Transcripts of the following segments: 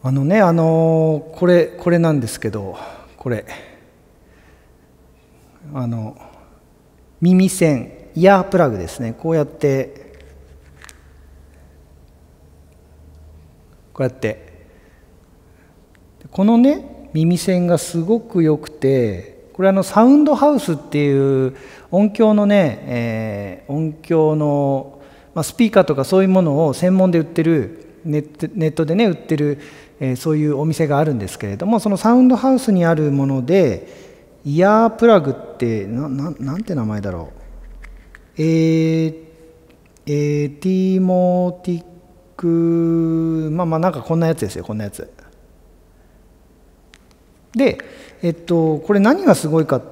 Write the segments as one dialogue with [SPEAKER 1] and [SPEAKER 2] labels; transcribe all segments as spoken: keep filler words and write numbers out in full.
[SPEAKER 1] あのね、あのこれこれなんですけど、これあの耳栓イヤープラグですね。こうやってこうやってこのね耳栓がすごく良くて、これあのサウンドハウスっていう音響のね、えー、音響の、まあ、スピーカーとかそういうものを専門で売ってるネット、ネットでね売ってる、えー、そういうお店があるんですけれども、そのサウンドハウスにあるものでイヤープラグってな、な、なんて名前だろう、えー、えー、ティモティック、まあまあなんかこんなやつですよ、こんなやつで、えっとこれ何がすごいかって、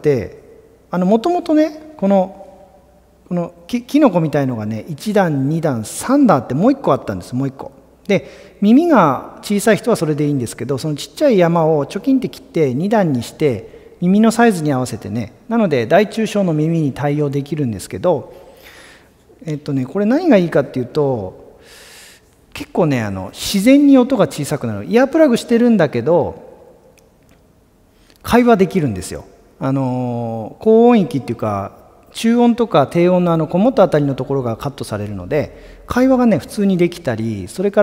[SPEAKER 1] あのもともとねこのこのきキノコみたいのがねいち段に段さん段ってもういっこあったんです。もういっこで、耳が小さい人はそれでいいんですけど、そのちっちゃい山をチョキンって切ってに段にして耳のサイズに合わせてね、なので大中小の耳に対応できるんですけど、えっとねこれ何がいいかっていうと、結構ねあの自然に音が小さくなる。イヤープラグしてるんだけど会話できるんですよ。あの高音域っていうか中音とか低音のあのこもったあたりのところがカットされるので、会話がね普通にできたり、それから、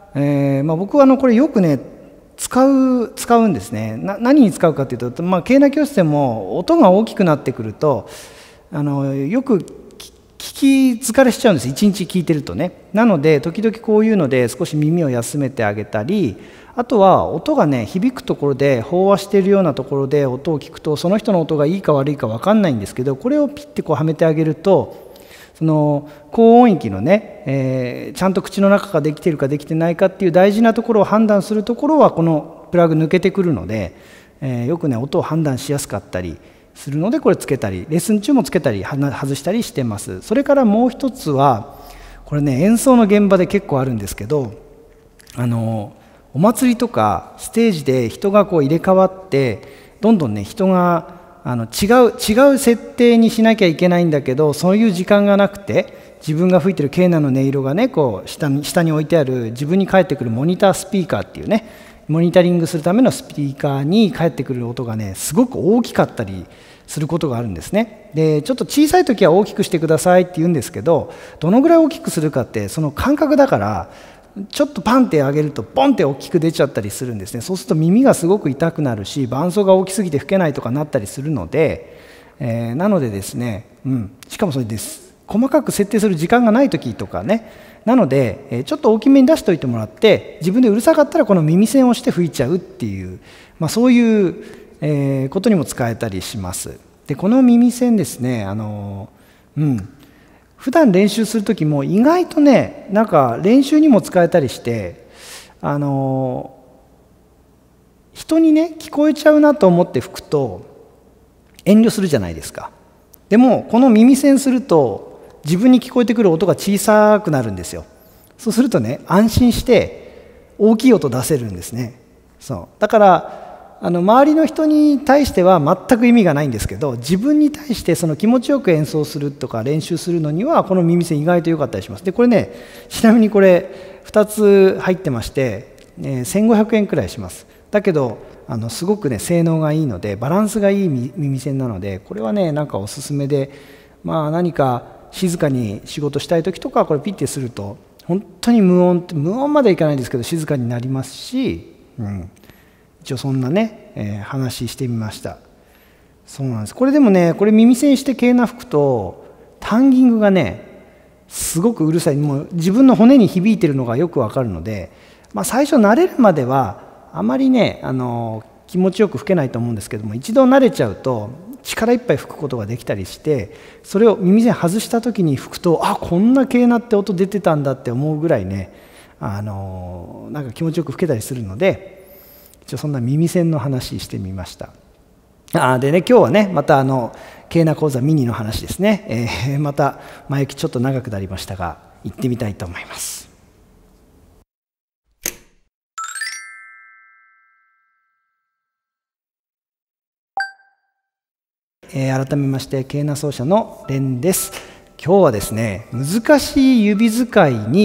[SPEAKER 1] えーまあ、僕はあのこれよくね使う使うんですね。な何に使うかっていうと、まあ、ケーナ教室でも音が大きくなってくるとあのよく聞き疲れしちゃうんです。一日聞いてるとね。なので時々こういうので少し耳を休めてあげたり、あとは音がね響くところで飽和しているようなところで音を聞くと、その人の音がいいか悪いか分かんないんですけど、これをピッてこうはめてあげると、その高音域のね、えー、ちゃんと口の中ができているかできてないかっていう大事なところを判断するところはこのプラグ抜けてくるので、えー、よくね音を判断しやすかったりするので、これつけたりレッスン中もつけたり外したりしてます。それからもう一つはこれね演奏の現場で結構あるんですけど、あのお祭りとかステージで人がこう入れ替わってどんどんね人があの違う違う設定にしなきゃいけないんだけど、そういう時間がなくて自分が吹いてるケーナの音色がねこう下に下に置いてある自分に返ってくるモニタースピーカーっていうねモニタリングするためのスピーカーに返ってくる音がねすごく大きかったりすることがあるんですね。でちょっと小さい時は大きくしてくださいって言うんですけど、どのぐらい大きくするかってその感覚だから、ちょっとパンって上げるとポンって大きく出ちゃったりするんですね。そうすると耳がすごく痛くなるし、伴奏が大きすぎて吹けないとかなったりするので、えー、なのでですね、うん、しかもそれです細かく設定する時間がない時とかね、なので、えー、ちょっと大きめに出しておいてもらって、自分でうるさかったらこの耳栓をして吹いちゃうっていう、まあ、そういう、えー、ことにも使えたりします。でこの耳栓ですね、あのー、うん普段練習する時も意外とねなんか練習にも使えたりして、あの人にね聞こえちゃうなと思って吹くと遠慮するじゃないですか。でもこの耳栓すると自分に聞こえてくる音が小さくなるんですよ。そうするとね安心して大きい音出せるんですね。そうだからあの周りの人に対しては全く意味がないんですけど、自分に対してその気持ちよく演奏するとか練習するのにはこの耳栓意外と良かったりします。でこれねちなみにこれふたつ入ってまして、えー、せんごひゃくえんくらいします。だけどあのすごくね性能がいいのでバランスがいい耳栓なので、これはねなんかおすすめで、まあ何か静かに仕事したい時とかこれピッてすると本当に無音無音まではいかないですけど静かになりますし、うん一応そんなね、えー、話してみました。そうなんです。これでもねこれ耳栓してケーナ吹くとタンギングがねすごくうるさい、もう自分の骨に響いてるのがよくわかるので、まあ、最初慣れるまではあまりねあの気持ちよく吹けないと思うんですけども、一度慣れちゃうと力いっぱい吹くことができたりして、それを耳栓外した時に吹くとあこんなケーナって音出てたんだって思うぐらいねあのなんか気持ちよく吹けたりするので、一応そんな耳栓の話してみました。あでね今日はねまたあのケーナ講座ミニの話ですね、えー、また前置きちょっと長くなりましたが行ってみたいと思います。えー、改めましてケーナ奏者のレンです。今日はですね難しい指使いに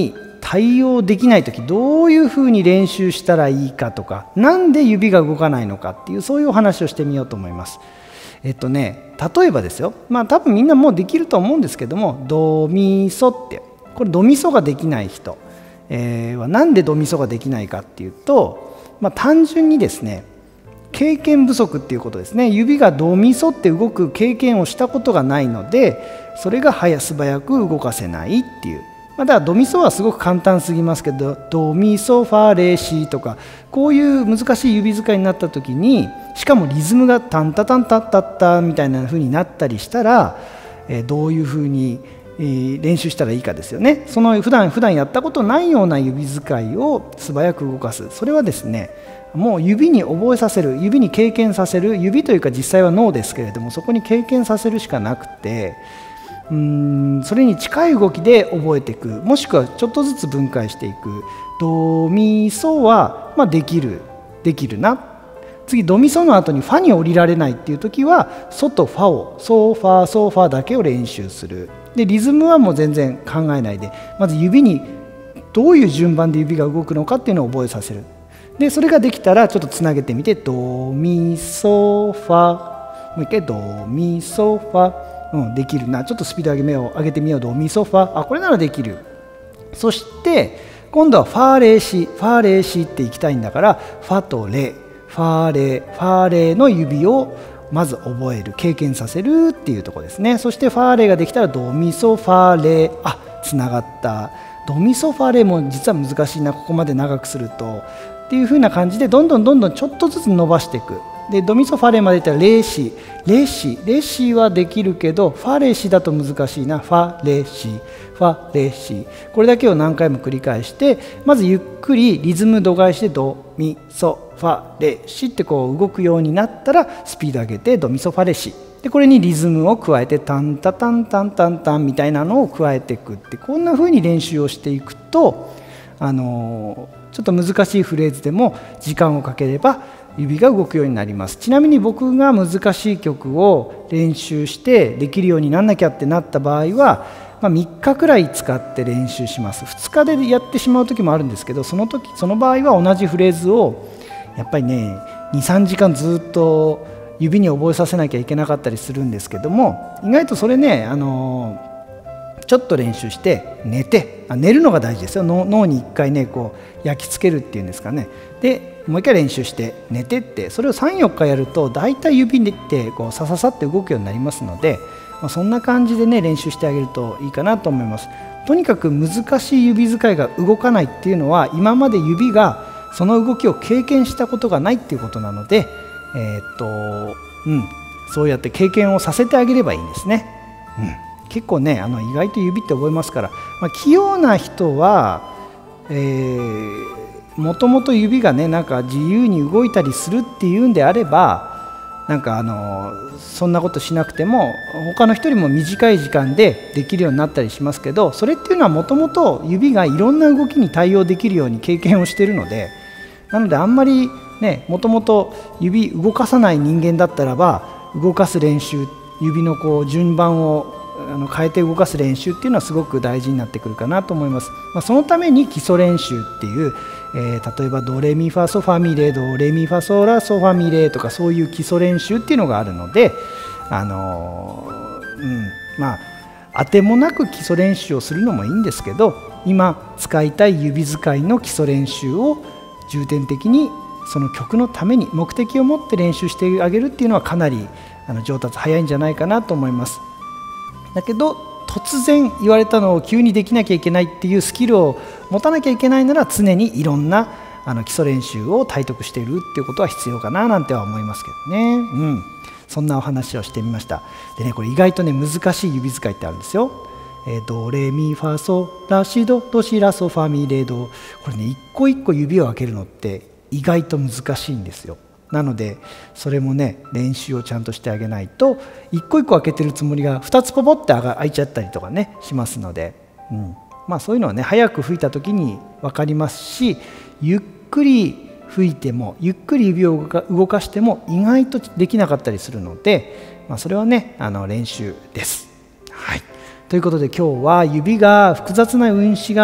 [SPEAKER 1] 対応できない時どういうふうに練習したらいいかとか、なんで指が動かないのかっていう、そういうお話をしてみようと思います。えっとね例えばですよ、まあ多分みんなもうできると思うんですけども、ドミソって、これドミソができない人、えー、はなんでドミソができないかっていうと、まあ、単純にですね経験不足っていうことですね。指がドミソって動く経験をしたことがないので、それが早素早く動かせないっていう。まあ、だからドミソはすごく簡単すぎますけど、ドミソファレシとかこういう難しい指使いになった時に、しかもリズムがタンタタンタッタッタみたいな風になったりしたら、えー、どういう風に練習したらいいかですよね。その普段普段やったことないような指使いを素早く動かす、それはですねもう指に覚えさせる、指に経験させる、指というか実際は脳ですけれども、そこに経験させるしかなくて、うーんそれに近い動きで覚えていく、もしくはちょっとずつ分解していく。ドミソは、まあ、できるできるな。次ドミソの後にファに降りられないっていう時は、ソとファをソファソファだけを練習する。でリズムはもう全然考えないで、まず指にどういう順番で指が動くのかっていうのを覚えさせる。でそれができたらちょっとつなげてみて、ドミソファ、もう一回ドミソファ、うん、できるな。ちょっとスピード上げめよう上げてみよう。ドミソファ、あこれならできる。そして今度はファレシファレシっていきたいんだから、ファとレ、ファレファレの指をまず覚える、経験させるっていうところですね。そしてファレができたらドミソファレ、あつながった。ドミソファレも実は難しいな、ここまで長くするとっていう風な感じで、どんどんどんどんちょっとずつ伸ばしていく。でドミソファレまでいったらレシレシレシはできるけど、ファレシだと難しいな。ファレシファレシ、これだけを何回も繰り返して、まずゆっくりリズム度外してドミソファレシってこう動くようになったら、スピード上げてドミソファレシで、これにリズムを加えてタンタタンタンタンタンみたいなのを加えていくって、こんな風に練習をしていくと、あのちょっと難しいフレーズでも時間をかければ指が動くようになります。ちなみに僕が難しい曲を練習してできるようになんなきゃってなった場合は、まあ、みっかくらい使って練習します。ふつかでやってしまう時もあるんですけど、その時その場合は同じフレーズをやっぱりねにさんじかんずっと指に覚えさせなきゃいけなかったりするんですけども、意外とそれねあのちょっと練習して寝て、あ寝るのが大事ですよ。脳にいっかいねこう焼き付けるっていうんですかね。でもう一回練習して寝てって、それをさんよっかやるとだいたい指ってこうさささって動くようになりますので、まあ、そんな感じでね練習してあげるといいかなと思います。とにかく難しい指使いが動かないっていうのは、今まで指がその動きを経験したことがないっていうことなので、えー、っとうんそうやって経験をさせてあげればいいんですね。うん結構ねあの意外と指って覚えますから、まあ、器用な人は、えー、もともと指がねなんか自由に動いたりするっていうんであれば、なんかあのそんなことしなくても他の人よりも短い時間でできるようになったりしますけど、それっていうのはもともと指がいろんな動きに対応できるように経験をしているので、なのであんまりねもともと指動かさない人間だったらば、動かす練習、指のこう順番をあの変えて動かす練習っていうのはすごく大事になってくるかなと思います。まあ、そのために基礎練習っていう、えー、例えばドレミファソファミレドレミファソラソファミレとか、そういう基礎練習っていうのがあるので、あのー、うんまあ当てもなく基礎練習をするのもいいんですけど、今使いたい指使いの基礎練習を重点的にその曲のために目的を持って練習してあげるっていうのはかなりあの上達早いんじゃないかなと思います。だけど突然言われたのを急にできなきゃいけないっていうスキルを持たなきゃいけないなら、常にいろんなあの基礎練習を体得しているっていうことは必要かななんては思いますけどね。うん、そんなお話をしてみました。でねこれ意外とね難しい指使いってあるんですよ。えー、ドレミファソラシドドシラソファミレド、これね一個一個指を開けるのって意外と難しいんですよ。なのでそれもね練習をちゃんとしてあげないと、一個一個開けてるつもりがふたつポポって開いちゃったりとかねしますので、うん、まあそういうのはね早く吹いた時に分かりますし、ゆっくり吹いてもゆっくり指を動かしても意外とできなかったりするので、まあ、それはねあの練習です。はい、ということで今日は指が複雑な運指が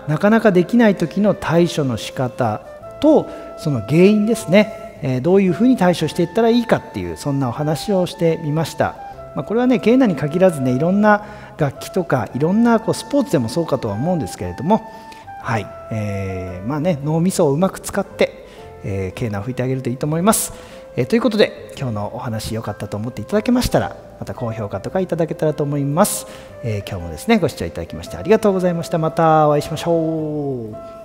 [SPEAKER 1] なかなかできない時の対処の仕方とその原因ですね、えー、どういうふうに対処していったらいいかっていう、そんなお話をしてみました。まあ、これはねケーナに限らずね、いろんな楽器とかいろんなこうスポーツでもそうかとは思うんですけれども、はい、えー、まあね脳みそをうまく使って、えー、ケーナを吹いてあげるといいと思います。えー、ということで今日のお話良かったと思っていただけましたら、また高評価とかいただけたらと思います。えー、今日もですねご視聴いただきましてありがとうございました。またお会いしましょう。